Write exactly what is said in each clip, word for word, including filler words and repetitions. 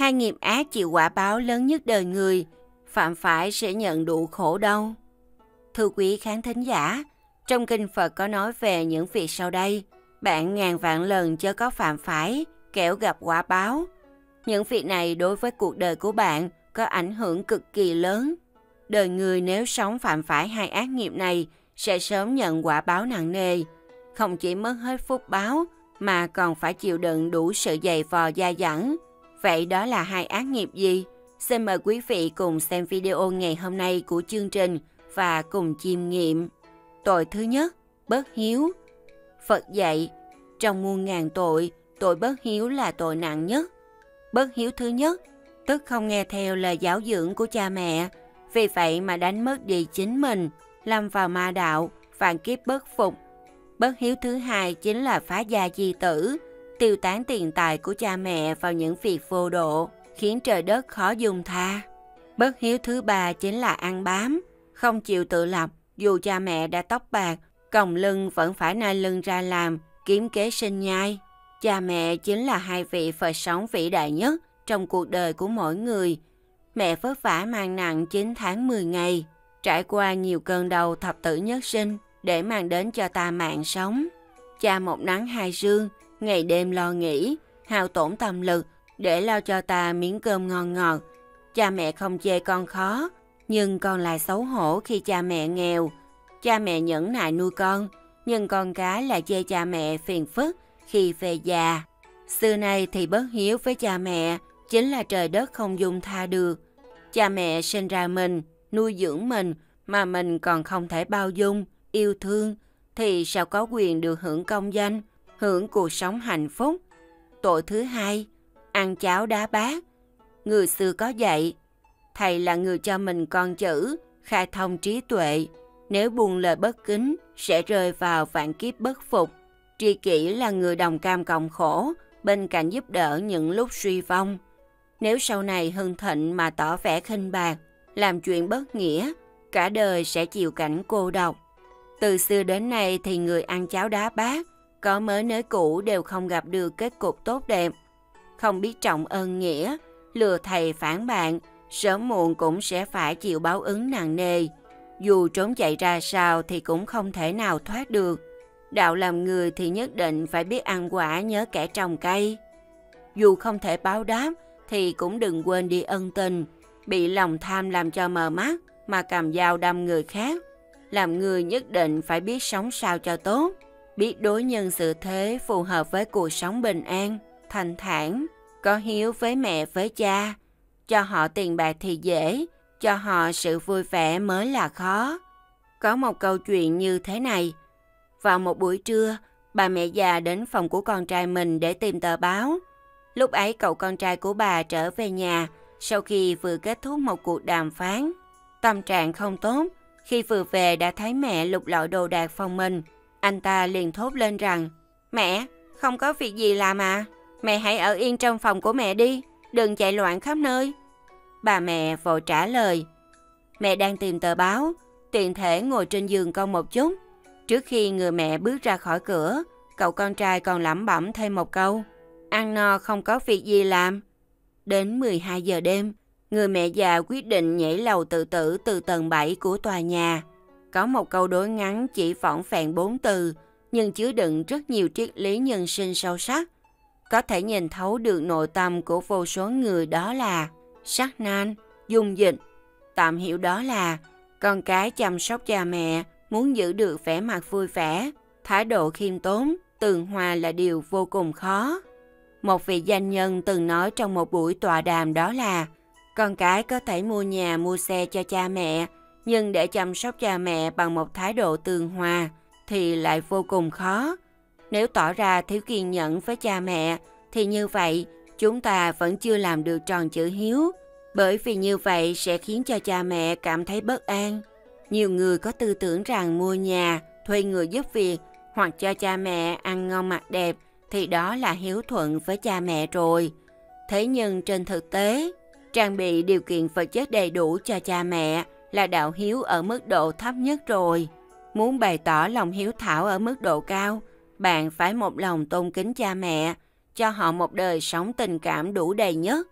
Hai nghiệp ác chịu quả báo lớn nhất đời người, phạm phải sẽ nhận đủ khổ đau. Thưa quý khán thính giả, trong kinh Phật có nói về những việc sau đây. Bạn ngàn vạn lần chớ có phạm phải, kẻo gặp quả báo. Những việc này đối với cuộc đời của bạn có ảnh hưởng cực kỳ lớn. Đời người nếu sống phạm phải hai ác nghiệp này sẽ sớm nhận quả báo nặng nề. Không chỉ mất hết phúc báo mà còn phải chịu đựng đủ sự dày vò dai dẳng. Vậy đó là hai ác nghiệp gì? Xin mời quý vị cùng xem video ngày hôm nay của chương trình và cùng chiêm nghiệm. Tội thứ nhất, bất hiếu. Phật dạy, trong muôn ngàn tội, tội bất hiếu là tội nặng nhất. Bất hiếu thứ nhất, tức không nghe theo lời giáo dưỡng của cha mẹ, vì vậy mà đánh mất đi chính mình, lâm vào ma đạo, vạn kiếp bất phục. Bất hiếu thứ hai chính là phá gia di tử, tiêu tán tiền tài của cha mẹ vào những việc vô độ, khiến trời đất khó dung tha. Bất hiếu thứ ba chính là ăn bám, không chịu tự lập, dù cha mẹ đã tóc bạc, còng lưng vẫn phải nai lưng ra làm, kiếm kế sinh nhai. Cha mẹ chính là hai vị Phật sống vĩ đại nhất trong cuộc đời của mỗi người. Mẹ vất vả mang nặng chín tháng mười ngày, trải qua nhiều cơn đau thập tử nhất sinh để mang đến cho ta mạng sống. Cha một nắng hai sương, ngày đêm lo nghĩ, hao tổn tâm lực để lo cho ta miếng cơm ngon ngọt. Cha mẹ không chê con khó, nhưng con lại xấu hổ khi cha mẹ nghèo. Cha mẹ nhẫn nại nuôi con, nhưng con cái lại chê cha mẹ phiền phức khi về già. Xưa nay thì bất hiếu với cha mẹ chính là trời đất không dung tha được. Cha mẹ sinh ra mình, nuôi dưỡng mình mà mình còn không thể bao dung, yêu thương, thì sao có quyền được hưởng công danh, hưởng cuộc sống hạnh phúc. Tội thứ hai, ăn cháo đá bát. Người xưa có dạy, thầy là người cho mình con chữ, khai thông trí tuệ. Nếu buông lời bất kính, sẽ rơi vào vạn kiếp bất phục. Tri kỷ là người đồng cam cộng khổ, bên cạnh giúp đỡ những lúc suy vong. Nếu sau này hưng thịnh mà tỏ vẻ khinh bạc, làm chuyện bất nghĩa, cả đời sẽ chịu cảnh cô độc. Từ xưa đến nay thì người ăn cháo đá bát, có mới nới cũ đều không gặp được kết cục tốt đẹp. Không biết trọng ơn nghĩa, lừa thầy phản bạn, sớm muộn cũng sẽ phải chịu báo ứng nặng nề. Dù trốn chạy ra sao thì cũng không thể nào thoát được. Đạo làm người thì nhất định phải biết ăn quả nhớ kẻ trồng cây. Dù không thể báo đáp thì cũng đừng quên đi ân tình. Bị lòng tham làm cho mờ mắt mà cầm dao đâm người khác. Làm người nhất định phải biết sống sao cho tốt, biết đối nhân xử thế phù hợp với cuộc sống bình an, thanh thản, có hiếu với mẹ với cha. Cho họ tiền bạc thì dễ, cho họ sự vui vẻ mới là khó. Có một câu chuyện như thế này. Vào một buổi trưa, bà mẹ già đến phòng của con trai mình để tìm tờ báo. Lúc ấy cậu con trai của bà trở về nhà sau khi vừa kết thúc một cuộc đàm phán. Tâm trạng không tốt, khi vừa về đã thấy mẹ lục lọi đồ đạc phòng mình. Anh ta liền thốt lên rằng, mẹ, không có việc gì làm à? Mẹ hãy ở yên trong phòng của mẹ đi, đừng chạy loạn khắp nơi. Bà mẹ vội trả lời, mẹ đang tìm tờ báo, tiện thể ngồi trên giường con một chút. Trước khi người mẹ bước ra khỏi cửa, cậu con trai còn lẩm bẩm thêm một câu, ăn no không có việc gì làm. Đến mười hai giờ đêm, người mẹ già quyết định nhảy lầu tự tử từ tầng bảy của tòa nhà. Có một câu đối ngắn chỉ vỏn vẹn bốn từ, nhưng chứa đựng rất nhiều triết lý nhân sinh sâu sắc. Có thể nhìn thấu được nội tâm của vô số người, đó là sắc nan, dung dịch. Tạm hiểu đó là con cái chăm sóc cha mẹ, muốn giữ được vẻ mặt vui vẻ, thái độ khiêm tốn, tường hòa là điều vô cùng khó. Một vị danh nhân từng nói trong một buổi tọa đàm đó là con cái có thể mua nhà mua xe cho cha mẹ, nhưng để chăm sóc cha mẹ bằng một thái độ tường hòa thì lại vô cùng khó. Nếu tỏ ra thiếu kiên nhẫn với cha mẹ thì như vậy chúng ta vẫn chưa làm được tròn chữ hiếu, bởi vì như vậy sẽ khiến cho cha mẹ cảm thấy bất an. Nhiều người có tư tưởng rằng mua nhà, thuê người giúp việc hoặc cho cha mẹ ăn ngon mặc đẹp thì đó là hiếu thuận với cha mẹ rồi. Thế nhưng trên thực tế, trang bị điều kiện vật chất đầy đủ cho cha mẹ là đạo hiếu ở mức độ thấp nhất rồi. Muốn bày tỏ lòng hiếu thảo ở mức độ cao, bạn phải một lòng tôn kính cha mẹ, cho họ một đời sống tình cảm đủ đầy nhất.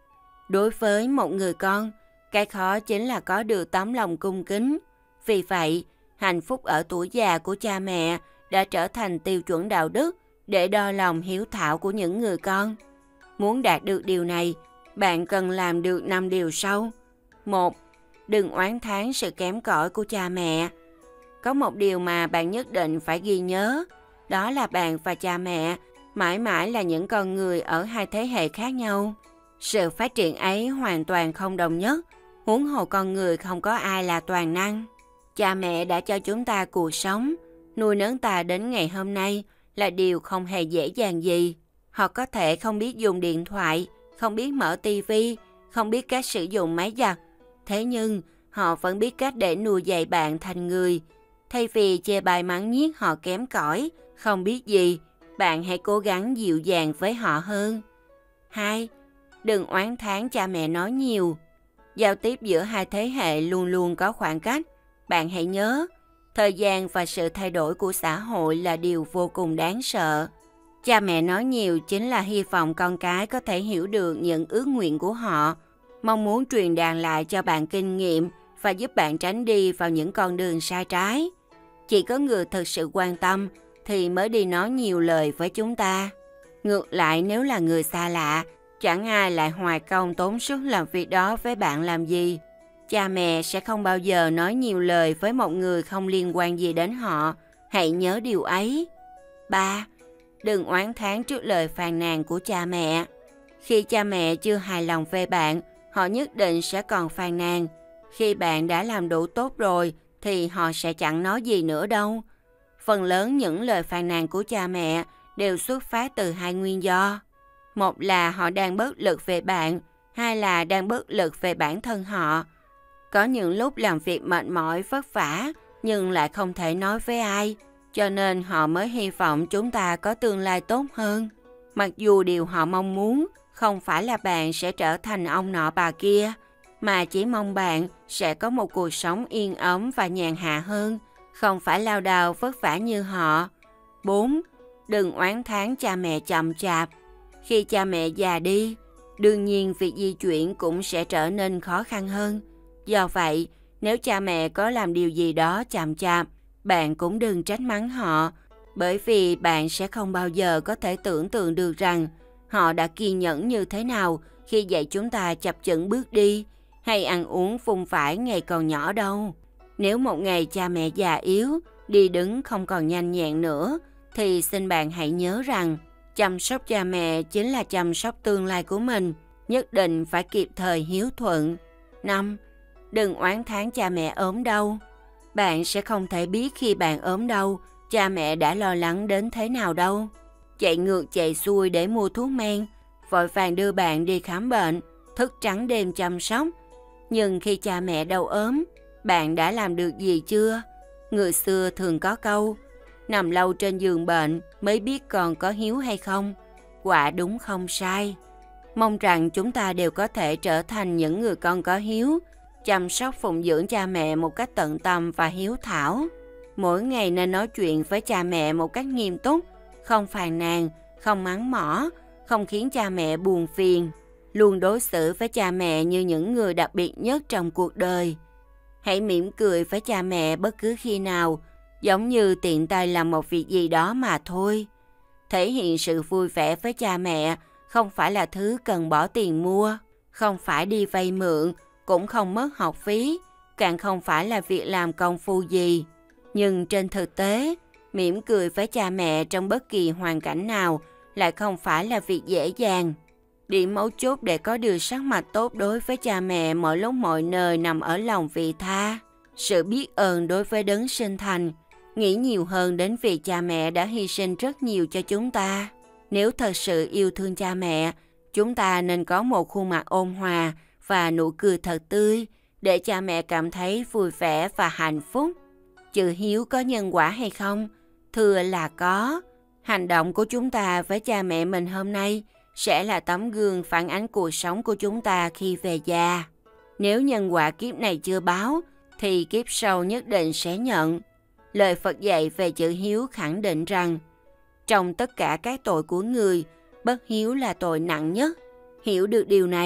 Đối với một người con, cái khó chính là có được tấm lòng cung kính. Vì vậy, hạnh phúc ở tuổi già của cha mẹ đã trở thành tiêu chuẩn đạo đức để đo lòng hiếu thảo của những người con. Muốn đạt được điều này, bạn cần làm được năm điều sau. một. Đừng oán thán sự kém cỏi của cha mẹ. Có một điều mà bạn nhất định phải ghi nhớ, đó là bạn và cha mẹ mãi mãi là những con người ở hai thế hệ khác nhau. Sự phát triển ấy hoàn toàn không đồng nhất, huống hồ con người không có ai là toàn năng. Cha mẹ đã cho chúng ta cuộc sống, nuôi nấng ta đến ngày hôm nay là điều không hề dễ dàng gì. Họ có thể không biết dùng điện thoại, không biết mở tivi, không biết cách sử dụng máy giặt. Thế nhưng, họ vẫn biết cách để nuôi dạy bạn thành người. Thay vì chê bai mắng nhiếc họ kém cỏi, không biết gì, bạn hãy cố gắng dịu dàng với họ hơn. hai. Đừng oán thán cha mẹ nói nhiều. Giao tiếp giữa hai thế hệ luôn luôn có khoảng cách. Bạn hãy nhớ, thời gian và sự thay đổi của xã hội là điều vô cùng đáng sợ. Cha mẹ nói nhiều chính là hy vọng con cái có thể hiểu được những ước nguyện của họ, mong muốn truyền đạt lại cho bạn kinh nghiệm và giúp bạn tránh đi vào những con đường sai trái. Chỉ có người thực sự quan tâm thì mới đi nói nhiều lời với chúng ta. Ngược lại, nếu là người xa lạ, chẳng ai lại hoài công tốn sức làm việc đó với bạn làm gì. Cha mẹ sẽ không bao giờ nói nhiều lời với một người không liên quan gì đến họ. Hãy nhớ điều ấy. ba. Đừng oán thán trước lời phàn nàn của cha mẹ. Khi cha mẹ chưa hài lòng về bạn, họ nhất định sẽ còn phàn nàn. Khi bạn đã làm đủ tốt rồi, thì họ sẽ chẳng nói gì nữa đâu. Phần lớn những lời phàn nàn của cha mẹ đều xuất phát từ hai nguyên do. Một là họ đang bất lực về bạn, hai là đang bất lực về bản thân họ. Có những lúc làm việc mệt mỏi vất vả, nhưng lại không thể nói với ai, cho nên họ mới hy vọng chúng ta có tương lai tốt hơn. Mặc dù điều họ mong muốn không phải là bạn sẽ trở thành ông nọ bà kia, mà chỉ mong bạn sẽ có một cuộc sống yên ấm và nhàn hạ hơn, không phải lao đao vất vả như họ. bốn. Đừng oán thán cha mẹ chậm chạp. Khi cha mẹ già đi, đương nhiên việc di chuyển cũng sẽ trở nên khó khăn hơn. Do vậy, nếu cha mẹ có làm điều gì đó chậm chạp, bạn cũng đừng trách mắng họ, bởi vì bạn sẽ không bao giờ có thể tưởng tượng được rằng họ đã kiên nhẫn như thế nào khi dạy chúng ta chập chững bước đi hay ăn uống phung phải ngày còn nhỏ đâu. Nếu một ngày cha mẹ già yếu, đi đứng không còn nhanh nhẹn nữa, thì xin bạn hãy nhớ rằng chăm sóc cha mẹ chính là chăm sóc tương lai của mình, nhất định phải kịp thời hiếu thuận. năm. Đừng oán thán cha mẹ ốm đau. Bạn sẽ không thể biết khi bạn ốm đau, cha mẹ đã lo lắng đến thế nào đâu. Chạy ngược chạy xuôi để mua thuốc men, vội vàng đưa bạn đi khám bệnh, thức trắng đêm chăm sóc. Nhưng khi cha mẹ đau ốm, bạn đã làm được gì chưa? Người xưa thường có câu, nằm lâu trên giường bệnh mới biết còn có hiếu hay không. Quả đúng không sai. Mong rằng chúng ta đều có thể trở thành những người con có hiếu, chăm sóc phụng dưỡng cha mẹ một cách tận tâm và hiếu thảo. Mỗi ngày nên nói chuyện với cha mẹ một cách nghiêm túc, không phàn nàn, không mắng mỏ, không khiến cha mẹ buồn phiền. Luôn đối xử với cha mẹ như những người đặc biệt nhất trong cuộc đời. Hãy mỉm cười với cha mẹ bất cứ khi nào, giống như tiện tay làm một việc gì đó mà thôi. Thể hiện sự vui vẻ với cha mẹ không phải là thứ cần bỏ tiền mua, không phải đi vay mượn, cũng không mất học phí, càng không phải là việc làm công phu gì. Nhưng trên thực tế, mỉm cười với cha mẹ trong bất kỳ hoàn cảnh nào lại không phải là việc dễ dàng. Điểm mấu chốt để có được sắc mặt tốt đối với cha mẹ mọi lúc mọi nơi nằm ở lòng vị tha, sự biết ơn đối với đấng sinh thành, nghĩ nhiều hơn đến việc cha mẹ đã hy sinh rất nhiều cho chúng ta. Nếu thật sự yêu thương cha mẹ, chúng ta nên có một khuôn mặt ôn hòa và nụ cười thật tươi để cha mẹ cảm thấy vui vẻ và hạnh phúc. Chữ hiếu có nhân quả hay không? Thưa là có. Hành động của chúng ta với cha mẹ mình hôm nay sẽ là tấm gương phản ánh cuộc sống của chúng ta khi về già. Nếu nhân quả kiếp này chưa báo, thì kiếp sau nhất định sẽ nhận. Lời Phật dạy về chữ hiếu khẳng định rằng, trong tất cả các tội của người, bất hiếu là tội nặng nhất. Hiểu được điều này,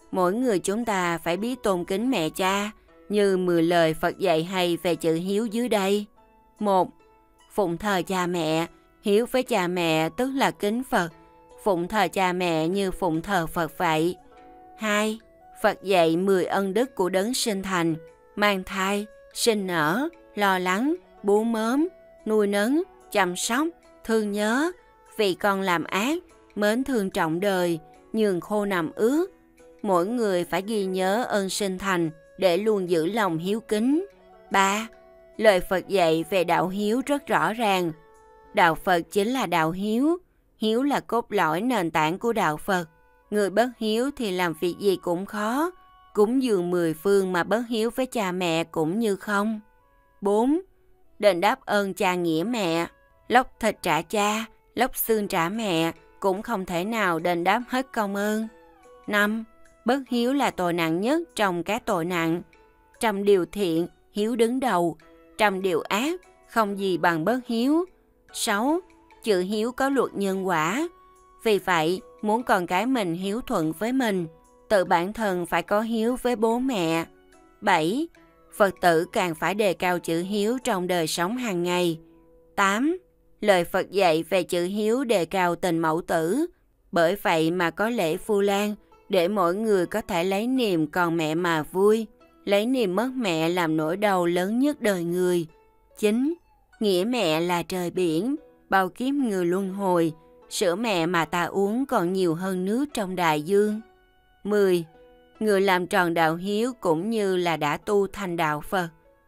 mỗi người chúng ta phải biết tôn kính mẹ cha, như mười lời Phật dạy hay về chữ hiếu dưới đây. Một. Phụng thờ cha mẹ. Hiếu với cha mẹ tức là kính Phật. Phụng thờ cha mẹ như phụng thờ Phật vậy. Hai. Phật dạy mười ân đức của đấng sinh thành: mang thai, sinh nở, lo lắng, bú mớm, nuôi nấng, chăm sóc, thương nhớ, vì con làm ác, mến thương trọng đời, nhường khô nằm ướt. Mỗi người phải ghi nhớ ơn sinh thành để luôn giữ lòng hiếu kính. Ba. Lời Phật dạy về đạo hiếu rất rõ ràng. Đạo Phật chính là đạo hiếu. Hiếu là cốt lõi nền tảng của đạo Phật. Người bất hiếu thì làm việc gì cũng khó. Cúng dường mười phương mà bất hiếu với cha mẹ cũng như không. Bốn. Đền đáp ơn cha nghĩa mẹ. Lóc thịt trả cha, lóc xương trả mẹ cũng không thể nào đền đáp hết công ơn. Năm. Bất hiếu là tội nặng nhất trong các tội nặng. Trăm điều thiện, hiếu đứng đầu. Trăm điều ác, không gì bằng bất hiếu. Sáu. Chữ hiếu có luật nhân quả. Vì vậy, muốn con cái mình hiếu thuận với mình, tự bản thân phải có hiếu với bố mẹ. Bảy. Phật tử càng phải đề cao chữ hiếu trong đời sống hàng ngày. Tám. Lời Phật dạy về chữ hiếu đề cao tình mẫu tử. Bởi vậy mà có lễ Vu Lan, để mỗi người có thể lấy niềm còn mẹ mà vui, lấy niềm mất mẹ làm nỗi đau lớn nhất đời người. Chín. Nghĩa mẹ là trời biển, bao kiếp người luân hồi, sữa mẹ mà ta uống còn nhiều hơn nước trong đại dương. Mười. Người làm tròn đạo hiếu cũng như là đã tu thành đạo Phật.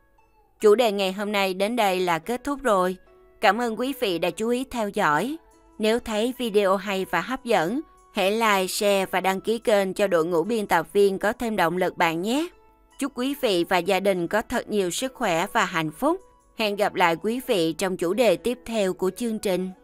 Chủ đề ngày hôm nay đến đây là kết thúc rồi. Cảm ơn quý vị đã chú ý theo dõi. Nếu thấy video hay và hấp dẫn, hãy like, share và đăng ký kênh cho đội ngũ biên tập viên có thêm động lực bạn nhé. Chúc quý vị và gia đình có thật nhiều sức khỏe và hạnh phúc. Hẹn gặp lại quý vị trong chủ đề tiếp theo của chương trình.